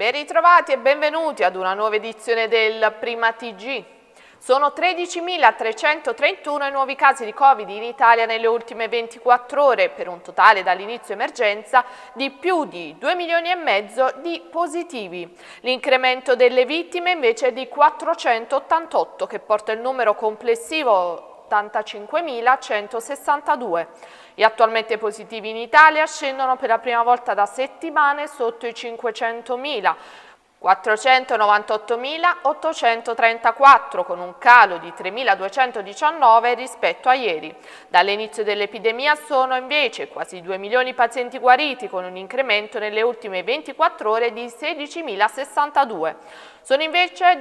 Ben ritrovati e benvenuti ad una nuova edizione del Prima TG. Sono 13.331 i nuovi casi di Covid in Italia nelle ultime 24 ore, per un totale dall'inizio emergenza di più di 2,5 milioni di positivi. L'incremento delle vittime invece è di 488, che porta il numero complessivo 85.162. Gli attualmente positivi in Italia scendono per la prima volta da settimane sotto i 500.000. 498.834, con un calo di 3.219 rispetto a ieri. Dall'inizio dell'epidemia sono invece quasi 2 milioni i pazienti guariti, con un incremento nelle ultime 24 ore di 16.062. Sono invece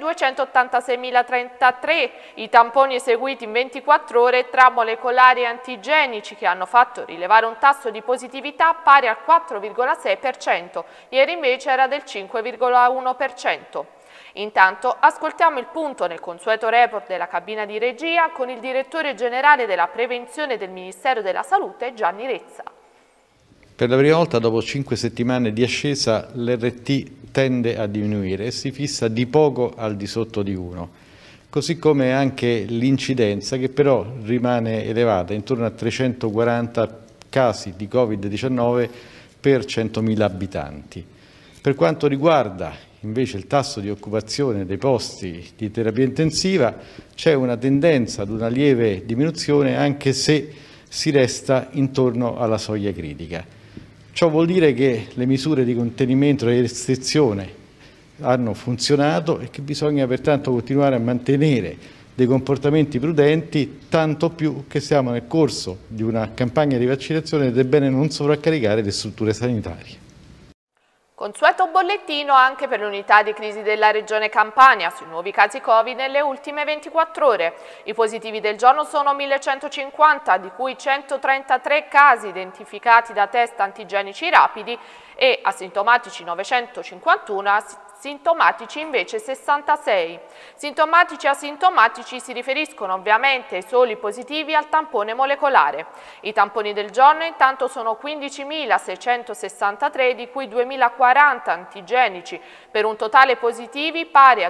286.033 i tamponi eseguiti in 24 ore tra molecolari e antigenici, che hanno fatto rilevare un tasso di positività pari al 4,6%, ieri invece era del 5,1%. Intanto ascoltiamo il punto nel consueto report della cabina di regia con il direttore generale della prevenzione del Ministero della Salute, Gianni Rezza. Per la prima volta dopo 5 settimane di ascesa l'RT tende a diminuire e si fissa di poco al di sotto di 1, così come anche l'incidenza, che però rimane elevata, intorno a 340 casi di Covid-19 per 100.000 abitanti. Per quanto riguarda invece il tasso di occupazione dei posti di terapia intensiva, c'è una tendenza ad una lieve diminuzione, anche se si resta intorno alla soglia critica. Ciò vuol dire che le misure di contenimento e di restrizione hanno funzionato e che bisogna pertanto continuare a mantenere dei comportamenti prudenti, tanto più che siamo nel corso di una campagna di vaccinazione ed è bene non sovraccaricare le strutture sanitarie. Consueto bollettino anche per l'unità di crisi della Regione Campania sui nuovi casi Covid nelle ultime 24 ore. I positivi del giorno sono 1.150, di cui 133 casi identificati da test antigenici rapidi e asintomatici 951, sintomatici invece 66. Sintomatici e asintomatici si riferiscono ovviamente ai soli positivi al tampone molecolare. I tamponi del giorno intanto sono 15.663, di cui 2.040 antigenici, per un totale positivi pari a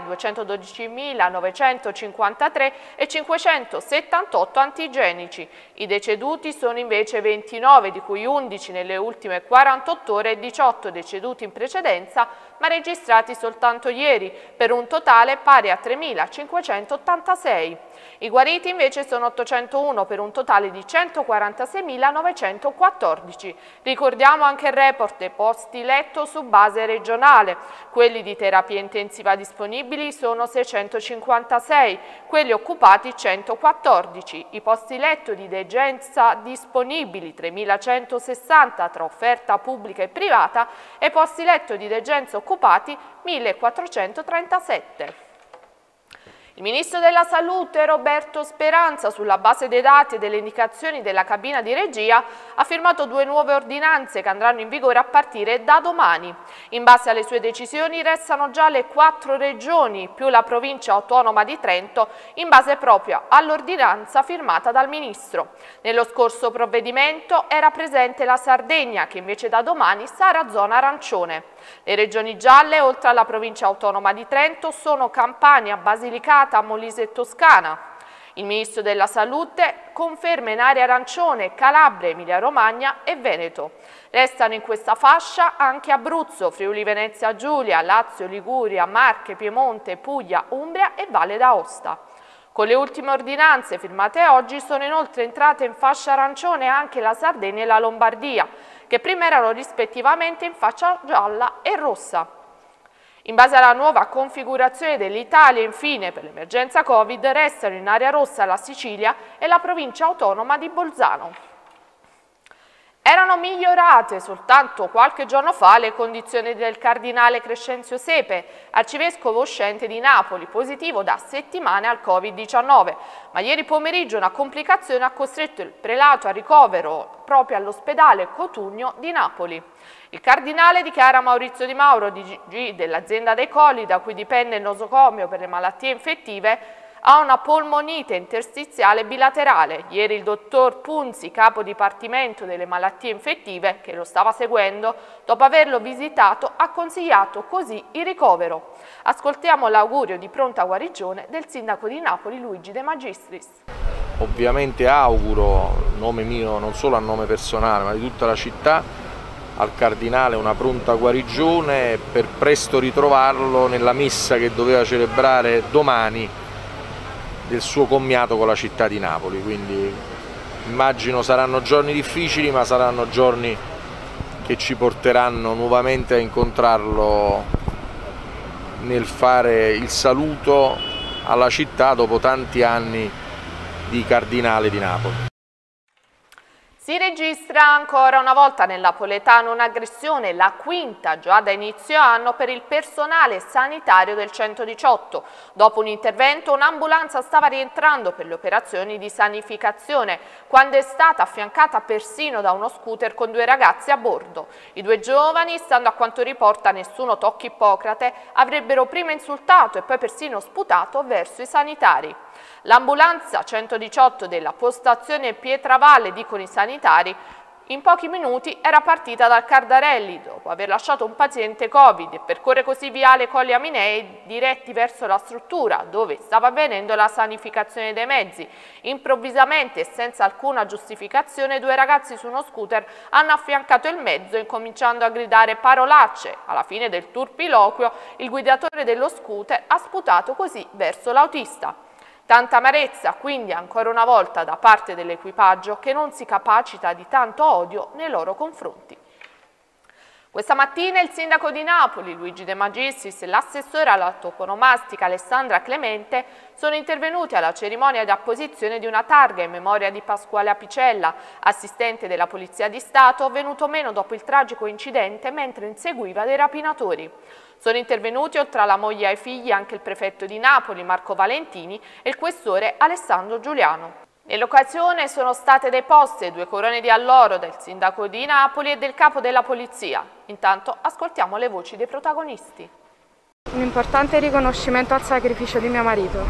212.953 e 578 antigenici. I deceduti sono invece 29, di cui 11 nelle ultime 48 ore e 18 deceduti in precedenza, ma registrati soltanto ieri, per un totale pari a 3.586. I guariti invece sono 801, per un totale di 146.914. Ricordiamo anche il report dei posti letto su base regionale. Quelli di terapia intensiva disponibili sono 656, quelli occupati 114. I posti letto di degenza disponibili 3.160 tra offerta pubblica e privata e posti letto di degenza occupati 1.437. Il Ministro della Salute Roberto Speranza, sulla base dei dati e delle indicazioni della cabina di regia, ha firmato 2 nuove ordinanze che andranno in vigore a partire da domani. In base alle sue decisioni restano già le 4 regioni più la provincia autonoma di Trento, in base proprio all'ordinanza firmata dal Ministro. Nello scorso provvedimento era presente la Sardegna, che invece da domani sarà zona arancione. Le regioni gialle, oltre alla provincia autonoma di Trento, sono Campania, Basilicata, Molise e Toscana. Il Ministro della Salute conferma in area arancione Calabria, Emilia-Romagna e Veneto. Restano in questa fascia anche Abruzzo, Friuli Venezia Giulia, Lazio, Liguria, Marche, Piemonte, Puglia, Umbria e Valle d'Aosta. Con le ultime ordinanze firmate oggi sono inoltre entrate in fascia arancione anche la Sardegna e la Lombardia, che prima erano rispettivamente in fascia gialla e rossa. In base alla nuova configurazione dell'Italia, infine, per l'emergenza Covid, restano in area rossa la Sicilia e la provincia autonoma di Bolzano. Erano migliorate soltanto qualche giorno fa le condizioni del cardinale Crescenzio Sepe, arcivescovo uscente di Napoli, positivo da settimane al Covid-19, ma ieri pomeriggio una complicazione ha costretto il prelato a ricovero proprio all'ospedale Cotugno di Napoli. Il cardinale, dichiara Maurizio Di Mauro, DG dell'azienda dei Colli, da cui dipende il nosocomio per le malattie infettive, ha una polmonite interstiziale bilaterale. Ieri il dottor Punzi, capo dipartimento delle malattie infettive, che lo stava seguendo, dopo averlo visitato, ha consigliato così il ricovero. Ascoltiamo l'augurio di pronta guarigione del sindaco di Napoli, Luigi De Magistris. Ovviamente auguro, nome mio, non solo a nome personale, ma di tutta la città, al Cardinale una pronta guarigione per presto ritrovarlo nella messa che doveva celebrare domani del suo commiato con la città di Napoli. Quindi immagino saranno giorni difficili, ma saranno giorni che ci porteranno nuovamente a incontrarlo nel fare il saluto alla città dopo tanti anni di Cardinale di Napoli. Si registra ancora una volta nel napoletano un'aggressione, la quinta già da inizio anno, per il personale sanitario del 118. Dopo un intervento, un'ambulanza stava rientrando per le operazioni di sanificazione, quando è stata affiancata persino da uno scooter con 2 ragazzi a bordo. I 2 giovani, stando a quanto riporta Nessuno Tocchi Ippocrate, avrebbero prima insultato e poi persino sputato verso i sanitari. L'ambulanza 118 della postazione Pietravalle, dicono i sanitari, in pochi minuti era partita dal Cardarelli dopo aver lasciato un paziente Covid e percorre così viale Colli Aminei diretti verso la struttura dove stava avvenendo la sanificazione dei mezzi. Improvvisamente e senza alcuna giustificazione 2 ragazzi su uno scooter hanno affiancato il mezzo incominciando a gridare parolacce. Alla fine del turpiloquio il guidatore dello scooter ha sputato così verso l'autista. Tanta amarezza quindi ancora una volta da parte dell'equipaggio che non si capacita di tanto odio nei loro confronti. Questa mattina il sindaco di Napoli, Luigi De Magistris, e l'assessore alla toponomastica Alessandra Clemente sono intervenuti alla cerimonia di apposizione di una targa in memoria di Pasquale Apicella, assistente della Polizia di Stato, venuto meno dopo il tragico incidente mentre inseguiva dei rapinatori. Sono intervenuti oltre alla moglie e ai figli anche il prefetto di Napoli, Marco Valentini, e il questore Alessandro Giuliano. Nell'occasione sono state deposte 2 corone di alloro del sindaco di Napoli e del capo della polizia. Intanto ascoltiamo le voci dei protagonisti. Un importante riconoscimento al sacrificio di mio marito,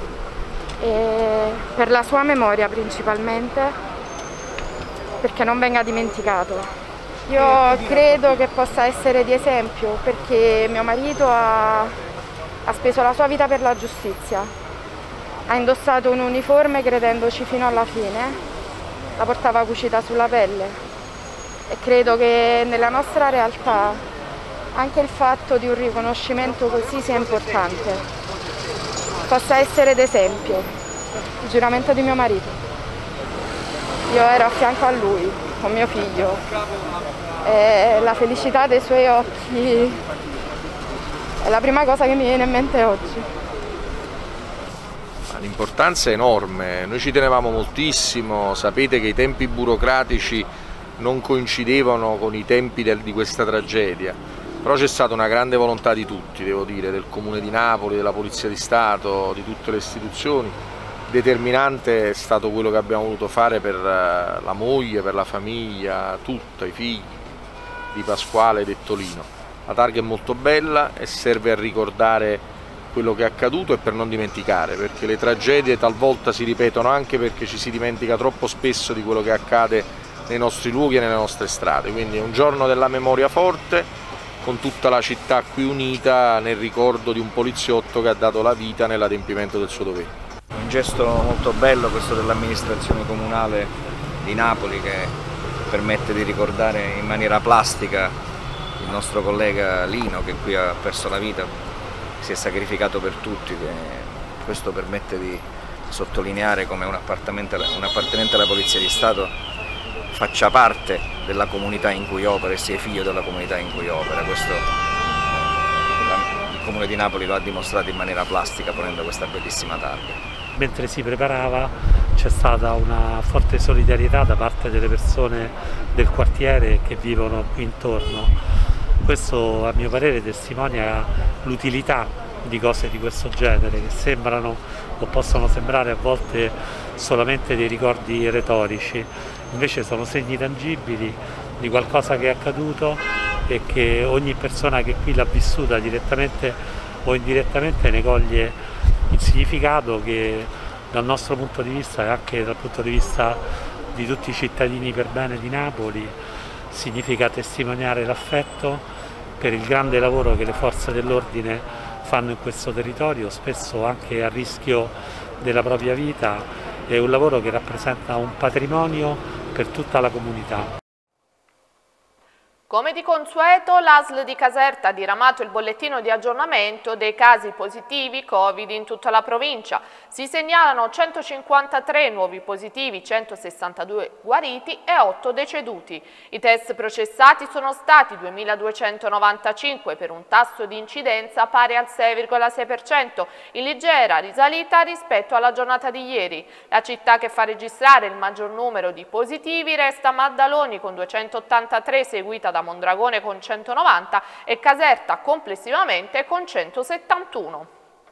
e per la sua memoria principalmente, perché non venga dimenticato. Io credo che possa essere di esempio perché mio marito ha speso la sua vita per la giustizia, ha indossato un'uniforme credendoci fino alla fine, la portava cucita sulla pelle e credo che nella nostra realtà anche il fatto di un riconoscimento così sia importante, possa essere d'esempio. Il giuramento di mio marito, io ero a fianco a lui con mio figlio. La felicità dei suoi occhi è la prima cosa che mi viene in mente oggi. L'importanza è enorme, noi ci tenevamo moltissimo, sapete che i tempi burocratici non coincidevano con i tempi di questa tragedia, però c'è stata una grande volontà di tutti, devo dire, del Comune di Napoli, della Polizia di Stato, di tutte le istituzioni. Determinante è stato quello che abbiamo voluto fare per la moglie, per la famiglia, tutta, i figli di Pasquale detto Lino. La targa è molto bella e serve a ricordare quello che è accaduto e per non dimenticare, perché le tragedie talvolta si ripetono anche perché ci si dimentica troppo spesso di quello che accade nei nostri luoghi e nelle nostre strade. Quindi è un giorno della memoria forte, con tutta la città qui unita nel ricordo di un poliziotto che ha dato la vita nell'adempimento del suo dovere. Un gesto molto bello questo dell'amministrazione comunale di Napoli, che permette di ricordare in maniera plastica il nostro collega Lino, che qui ha perso la vita, si è sacrificato per tutti. Questo permette di sottolineare come un appartenente alla Polizia di Stato faccia parte della comunità in cui opera e sia figlio della comunità in cui opera. Questo il Comune di Napoli lo ha dimostrato in maniera plastica ponendo questa bellissima targa. Mentre si preparava c'è stata una forte solidarietà da parte delle persone del quartiere che vivono qui intorno. Questo a mio parere testimonia l'utilità di cose di questo genere, che sembrano o possono sembrare a volte solamente dei ricordi retorici, invece sono segni tangibili di qualcosa che è accaduto e che ogni persona che qui l'ha vissuta direttamente o indirettamente ne coglie il significato che dal nostro punto di vista e anche dal punto di vista di tutti i cittadini per bene di Napoli significa testimoniare l'affetto per il grande lavoro che le forze dell'ordine fanno in questo territorio, spesso anche a rischio della propria vita. È un lavoro che rappresenta un patrimonio per tutta la comunità. Come di consueto, l'ASL di Caserta ha diramato il bollettino di aggiornamento dei casi positivi Covid in tutta la provincia. Si segnalano 153 nuovi positivi, 162 guariti e 8 deceduti. I test processati sono stati 2.295 per un tasso di incidenza pari al 6,6%, in leggera risalita rispetto alla giornata di ieri. La città che fa registrare il maggior numero di positivi resta Maddaloni con 283, seguita da Mondragone con 190 e Caserta complessivamente con 171.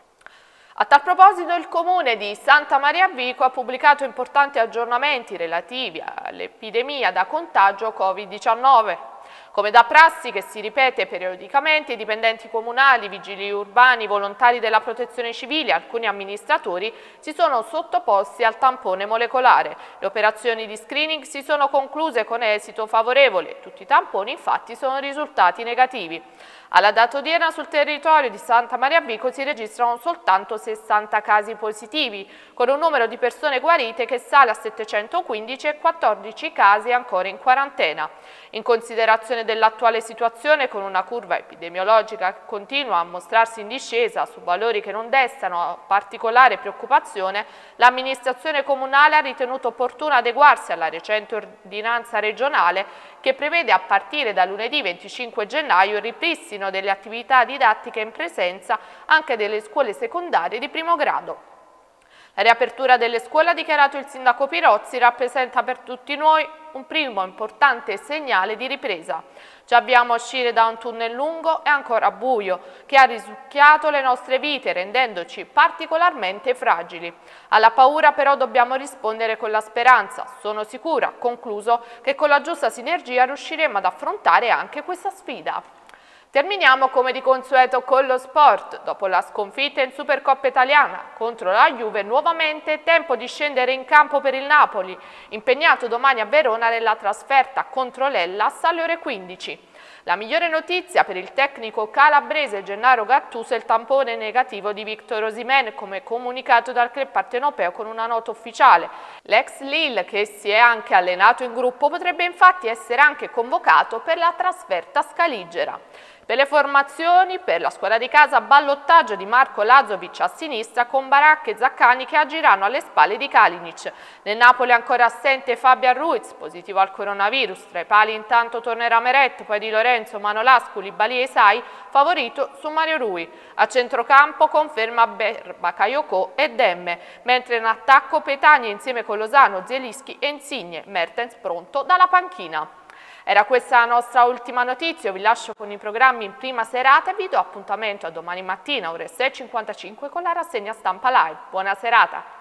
A tal proposito il comune di Santa Maria Vico ha pubblicato importanti aggiornamenti relativi all'epidemia da contagio Covid-19. Come da prassi che si ripete periodicamente, i dipendenti comunali, vigili urbani, volontari della protezione civile e alcuni amministratori si sono sottoposti al tampone molecolare. Le operazioni di screening si sono concluse con esito favorevole. Tutti i tamponi infatti sono risultati negativi. Alla data odierna sul territorio di Santa Maria Vico si registrano soltanto 60 casi positivi, con un numero di persone guarite che sale a 715 e 14 casi ancora in quarantena. In considerazione dell'attuale situazione, con una curva epidemiologica che continua a mostrarsi in discesa su valori che non destano particolare preoccupazione, l'amministrazione comunale ha ritenuto opportuno adeguarsi alla recente ordinanza regionale che prevede a partire da lunedì 25 gennaio il ripristino delle attività didattiche in presenza anche delle scuole secondarie di primo grado. La riapertura delle scuole, ha dichiarato il sindaco Pirozzi, rappresenta per tutti noi un primo importante segnale di ripresa. Ci avviamo a uscire da un tunnel lungo e ancora buio, che ha risucchiato le nostre vite, rendendoci particolarmente fragili. Alla paura però dobbiamo rispondere con la speranza. Sono sicura, concluso, che con la giusta sinergia riusciremo ad affrontare anche questa sfida. Terminiamo come di consueto con lo sport. Dopo la sconfitta in Supercoppa italiana contro la Juve, nuovamente è tempo di scendere in campo per il Napoli, impegnato domani a Verona nella trasferta contro l'Hellas alle ore 15. La migliore notizia per il tecnico calabrese Gennaro Gattuso è il tampone negativo di Victor Osimhen, come comunicato dal club partenopeo con una nota ufficiale. L'ex Lille, che si è anche allenato in gruppo, potrebbe infatti essere anche convocato per la trasferta scaligera. Per le formazioni, per la squadra di casa, ballottaggio di Marco Lazovic a sinistra con Baracca e Zaccani che agiranno alle spalle di Kalinic. Nel Napoli ancora assente Fabian Ruiz, positivo al coronavirus. Tra i pali intanto tornerà Meret, poi Di Lorenzo, Manolas, Koulibaly e Sai, favorito su Mario Rui. A centrocampo conferma Bakayoko e Demme, mentre in attacco Petagna insieme con Lozano, Zielinski e Insigne, Mertens pronto dalla panchina. Era questa la nostra ultima notizia, io vi lascio con i programmi in prima serata e vi do appuntamento a domani mattina ore 6:55 con la rassegna stampa live. Buona serata!